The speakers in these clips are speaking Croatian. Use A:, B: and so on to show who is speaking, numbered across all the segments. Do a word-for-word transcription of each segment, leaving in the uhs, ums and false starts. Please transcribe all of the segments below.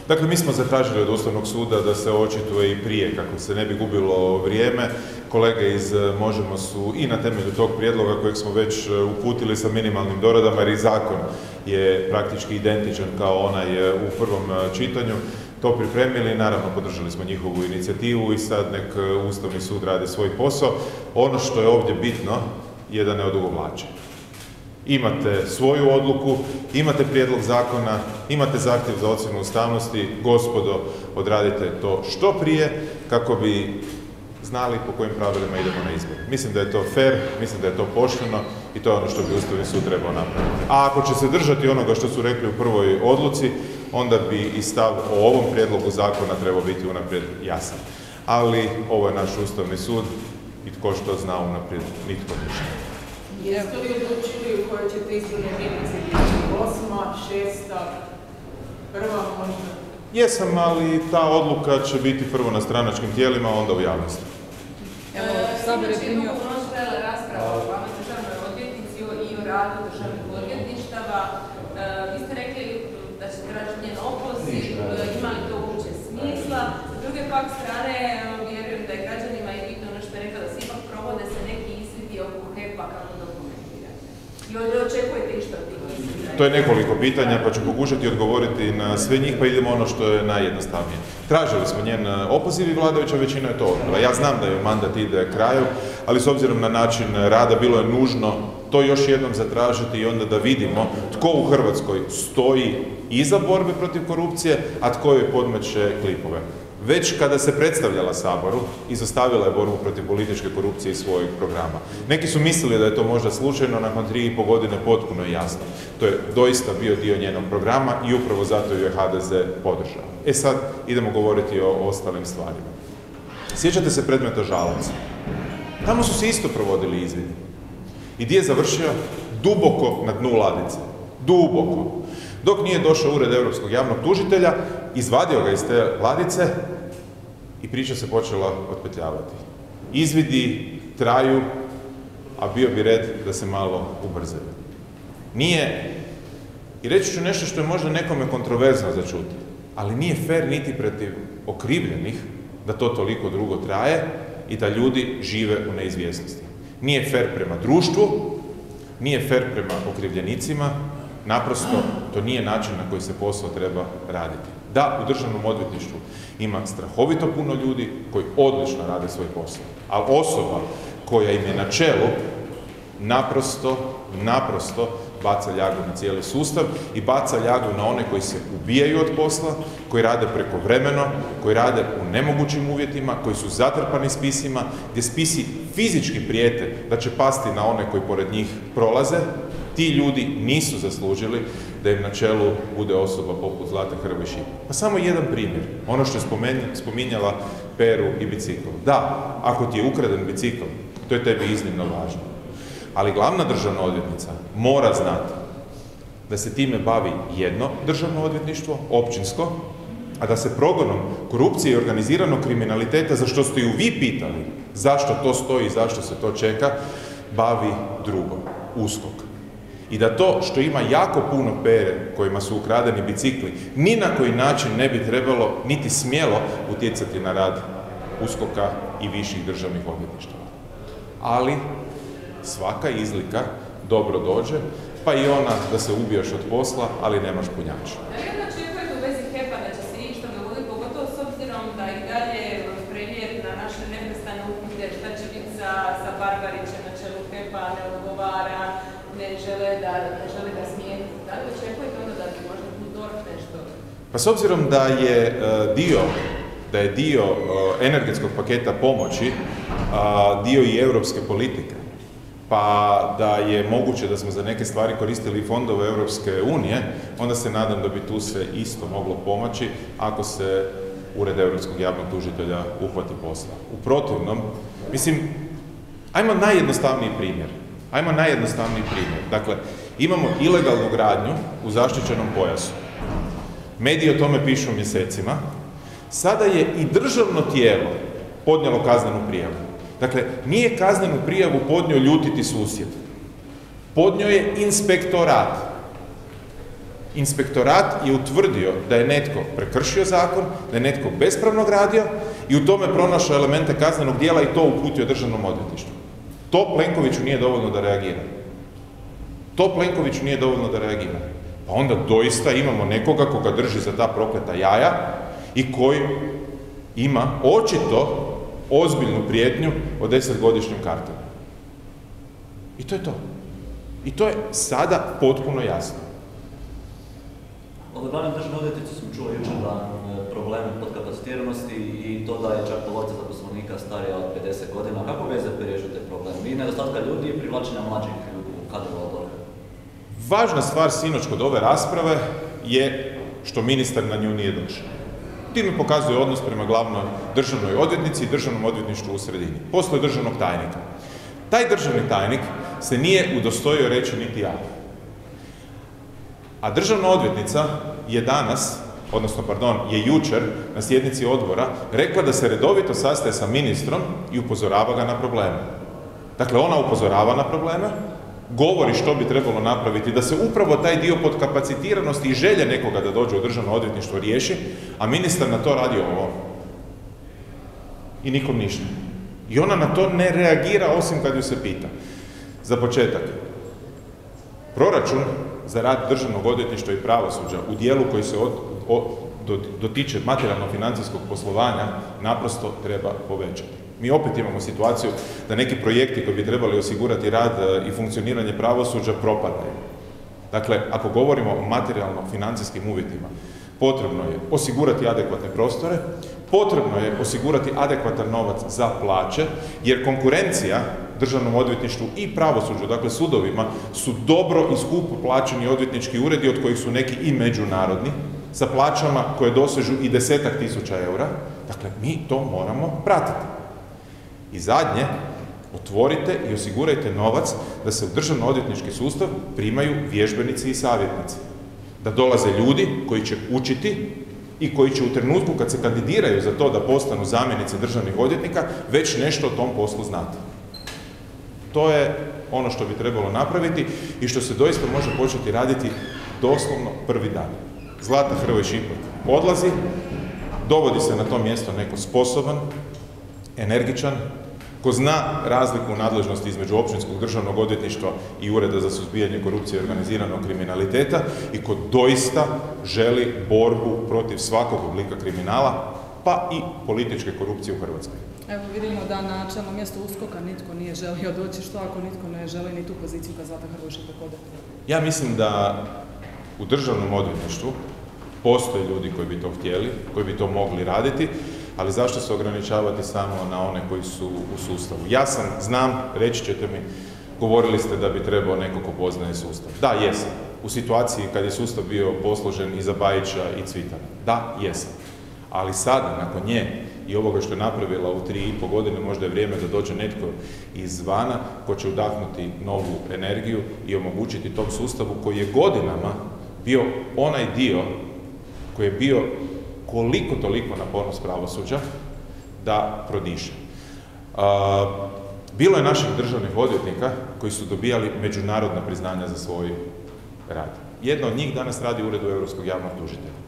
A: Dakle, mi smo zatražili od Ustavnog suda da se očituje i prije, kako se ne bi gubilo vrijeme. Kolege iz Možemo su i na temelju tog prijedloga kojeg smo već uputili sa minimalnim doradama, jer i zakon je praktički identičan kao onaj u prvom čitanju, to pripremili. Naravno, podržali smo njihovu inicijativu i sad nek Ustavni sud radi svoj posao. Ono što je ovdje bitno je da ne odugovlače. Imate svoju odluku, imate prijedlog zakona, imate zahtjev za ocjenu ustavnosti, gospodo, odradite to što prije kako bi znali po kojim pravilima idemo na izbor. Mislim da je to fair, mislim da je to pošteno i to je ono što bi Ustavni sud trebao napraviti. A ako će se držati onoga što su rekli u prvoj odluci, onda bi i stav o ovom prijedlogu zakona trebao biti unaprijed jasan. Ali ovo je naš Ustavni sud i tko što zna unaprijed, nitko ništa.
B: Jeste li odlučili u kojoj ćete izborne jedinice biti? Osma, šesta, prva možda?
A: Jesam, ali ta odluka će biti prvo na stranačkim tijelima, onda u javnosti.
B: Evo, Sabor je primio... Možda rasprava o vama državnoj odvjetnici i o radu državnih odvjetništava. Vi ste rekli da ćete tražiti njen opoziv, ima li to uopće smisla? S druge pak strane, vjerujem da je građanima i bitno ono što je rekla, da se ipak provode se neki izvidi oko HEP-a kako dokumentirate. I očekujete i što ti izvidi?
A: To je nekoliko pitanja, pa ću pokušati odgovoriti na sve njih, pa idemo ono što je najjednostavnije. Tražili smo njen opoziv i vladajuća većina je to odbila. Ja znam da joj mandat ide kraju, ali s obzirom na način rada bilo je nužno to još jednom zatražiti i onda da vidimo tko u Hrvatskoj stoji iza borbe protiv korupcije, a tko joj podmeće klipove. Već kada se predstavljala Saboru, izostavila je borbu protiv političke korupcije iz svojeg programa. Neki su mislili da je to možda slučajno, nakon tri i pol godine potpuno je jasno. To je doista bio dio njenog programa i upravo zato ju je ha de ze podržao. E sad idemo govoriti o ostalim stvarima. Sjećate se predmeta Žalac? Tamo su se isto provodili izvidi. I gdje je završio? Duboko na dnu ladice. Duboko. Dok nije došao ured Europskog javnog tužitelja, izvadio ga iz te ladice i priča se počela otpetljavati. Izvidi traju, a bio bi red da se malo ubrzaju. Nije, i reći ću nešto što je možda nekome kontroverzno za čuti, ali nije fair niti protiv okrivljenih da to toliko dugo traje i da ljudi žive u neizvjesnosti. Nije fair prema društvu, nije fair prema okrivljenicima, naprosto to nije način na koji se posao treba raditi. Da, u državnom odvjetništvu ima strahovito puno ljudi koji odlično rade svoj posao, ali osoba koja im je na čelu naprosto, naprosto baca ljagu na cijeli sustav i baca ljagu na one koji se ubijaju od posla, koji rade prekovremeno, koji rade u nemogućim uvjetima, koji su zatrpani spisima, gdje spisi fizički prijete da će pasti na one koji pored njih prolaze. Ti ljudi nisu zaslužili da im na čelu bude osoba poput Zlate Hrvoj-Šipek. Pa samo jedan primjer, ono što je spominjala Peru i bicikl. Da, ako ti je ukraden bicikl, to je tebi iznimno važno. Ali glavna državna odvjetnica mora znati da se time bavi jedno državno odvjetništvo, općinsko, a da se progonom korupcije i organiziranog kriminaliteta, za što ste ju vi pitali, zašto to stoji i zašto se to čeka, bavi drugo, uskok. I da to što ima jako puno pere kojima su ukradeni bicikli, ni na koji način ne bi trebalo, niti smjelo utjecati na rad uskoka i viših državnih odvjetništava. Ali svaka izlika dobro dođe, pa i ona da se ubiješ od posla, ali nemaš punjač.
B: Da li onda očekujete u vezi HEP-a da će se išta dogoditi, pogotovo s obzirom da i dalje premijer na naše neprestane upite šta će biti sa, sa Barbarićem na čelu HEP-a, ne odgovara, ne žele da, ne žele da smijeniti. Da li očekujete onda da bi možda tu dorf nešto?
A: Pa s obzirom da je uh, dio da je dio uh, energetskog paketa pomoći, uh, dio i europske politike, pa da je moguće da smo za neke stvari koristili fondove Europske unije, onda se nadam da bi tu se isto moglo pomoći ako se Ured Europskog javnog tužitelja uhvati posla. U protivnom, mislim, ajmo najjednostavniji primjer. Ajmo najjednostavniji primjer. Dakle, imamo ilegalnu gradnju u zaštićenom pojasu. Mediji o tome pišu mjesecima. Sada je i državno tijelo podnijelo kaznenu prijavu. Dakle, nije kaznenu prijavu podnio ljutiti susjed. Podnio je inspektorat. Inspektorat je utvrdio da je netko prekršio zakon, da je netko bespravno gradio i u tome pronašao elemente kaznenog dijela i to uputio državnom odvjetništvu. To Plenkoviću nije dovoljno da reagira. To Plenkoviću nije dovoljno da reagira. Pa onda doista imamo nekoga koga drži za ta prokleta jaja i koji ima očito ozbiljnu prijetnju od desetgodišnjim kartom. I to je to. I to je sada potpuno jasno.
C: Od glavne državne odvjetnice smo čuli jučer da problemi podkapacitiranosti i to da je čak polovica zaposlenika starija od pedeset godina. Kako V Z P riješio te probleme? I nedostatka ljudi i privlačenja mlađih kadrova dole?
A: Važna stvar sinoć kod ove rasprave je što ministar na nju nije došao. Time pokazuje odnos prema glavnoj državnoj odvjetnici i državnom odvjetništvu u sredini. Poslije državnog tajnika. Taj državni tajnik se nije udostojio reći niti ja. A državna odvjetnica je danas, odnosno, pardon, je jučer na sjednici odbora rekla da se redovito sastaje sa ministrom i upozorava ga na probleme. Dakle, ona upozorava na probleme, govori što bi trebalo napraviti, da se upravo taj dio podkapacitiranosti i želje nekoga da dođe u državno odvjetništvo riješi, a ministar na to radi ovo. I nikom ništa. I ona na to ne reagira osim kad ju se pita. Za početak, proračun za rad državnog odvjetništva i pravosuđa u dijelu koji se od, od, do, dotiče materijalno-financijskog poslovanja naprosto treba povećati. Mi opet imamo situaciju da neki projekti koji bi trebali osigurati rad i funkcioniranje pravosuđa propadaju. Dakle, ako govorimo o materijalno-financijskim uvjetima, potrebno je osigurati adekvatne prostore, potrebno je osigurati adekvatan novac za plaće, jer konkurencija državnom odvjetništvu i pravosuđu, dakle sudovima, su dobro i skupo plaćeni odvjetnički uredi, od kojih su neki i međunarodni, sa plaćama koje dosežu i desetak tisuća eura. Dakle, mi to moramo pratiti. I zadnje, otvorite i osigurajte novac da se u državno-odvjetnički sustav primaju vježbenici i savjetnici. Da dolaze ljudi koji će učiti i koji će u trenutku kad se kandidiraju za to da postanu zamjenice državnih odvjetnika već nešto o tom poslu znati. To je ono što bi trebalo napraviti i što se doista može početi raditi doslovno prvi dan. Zlata Hrvoj Šipek odlazi, dovodi se na to mjesto neko sposoban, energičan, ko zna razliku u nadležnosti između općinskog državnog odvjetništva i Ureda za suzbijanje korupcije i organiziranog kriminaliteta i ko doista želi borbu protiv svakog oblika kriminala, pa i političke korupcije u Hrvatskoj.
D: Evo vidimo da na čelno mjesto uskoka nitko nije želio doći, što ako nitko ne želi ni tu poziciju kad Zlata Hrvoj Šipek ode?
A: Ja mislim da u državnom odvjetništvu postoje ljudi koji bi to htjeli, koji bi to mogli raditi, ali zašto se ograničavati samo na one koji su u sustavu? Ja sam, znam, reći ćete mi, govorili ste da bi trebao neko ko poznaje sustav. Da, jesam. U situaciji kad je sustav bio posložen i za Bajića i Cvitana. Da, jesam. Ali sada, nakon nje i ovoga što je napravila u tri i pol godine, možda je vrijeme da dođe netko izvana ko će udahnuti novu energiju i omogućiti tom sustavu koji je godinama bio onaj dio koji je bio koliko toliko na ponos pravosuđa da prodiše. Uh, bilo je naših državnih odvjetnika koji su dobijali međunarodna priznanja za svoj rad. Jedna od njih danas radi u Uredu Europskog javnog tužitelja.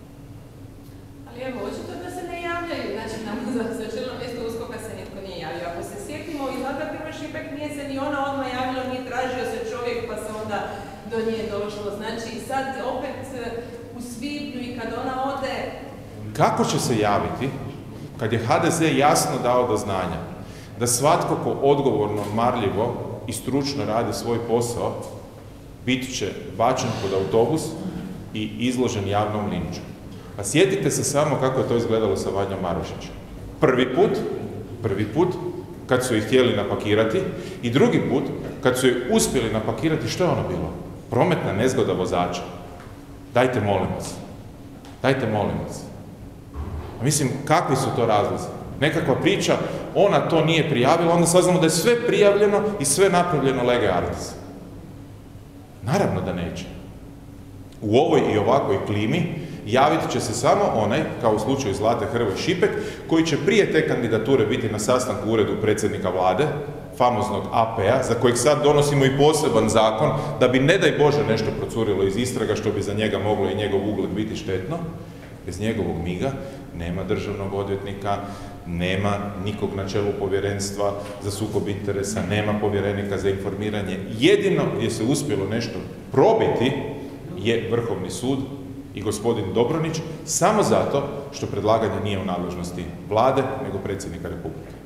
B: Ali evo, očito da se ne javljaju, znači nam za čelno mjesto uskoka se nitko nije javio. Ako se sjetimo, i Zlata Hrvoj Šipek nije se ni ona odmah javila, nije tražio se čovjek pa se onda do nje došlo. Znači sad opet u svibnju i kad ona ode...
A: Kako će se javiti kad je ha de ze jasno dao do znanja da svatko ko odgovorno, marljivo i stručno radi svoj posao bit će bačen pod autobus i izložen javnom linču? Pa sjetite se samo kako je to izgledalo sa Vanjom Marušićem. Prvi put, prvi put kad su ih htjeli napakirati i drugi put kad su ih uspjeli napakirati, što je ono bilo? Prometna nezgoda vozača. Dajte molim vas. Dajte molim vas. Mislim, kakvi su to razlozi? Nekakva priča, ona to nije prijavila, onda saznamo da je sve prijavljeno i sve napravljeno lege artis. Naravno da neće. U ovoj i ovakvoj klimi javiti će se samo onaj, kao u slučaju Zlate Hrvoj Šipek, koji će prije te kandidature biti na sastanku u uredu predsjednika vlade, famoznog A P-a, za kojeg sad donosimo i poseban zakon, da bi ne daj Bože nešto procurilo iz istraga, što bi za njega moglo i njegov ugled biti štetno, bez njegovog miga nema državnog odvjetnika, nema nikog na čelu povjerenstva za sukob interesa, nema povjerenika za informiranje. Jedino gdje se uspjelo nešto probiti je Vrhovni sud i gospodin Dobronić, samo zato što predlaganje nije u nadležnosti Vlade, nego predsjednika Republike.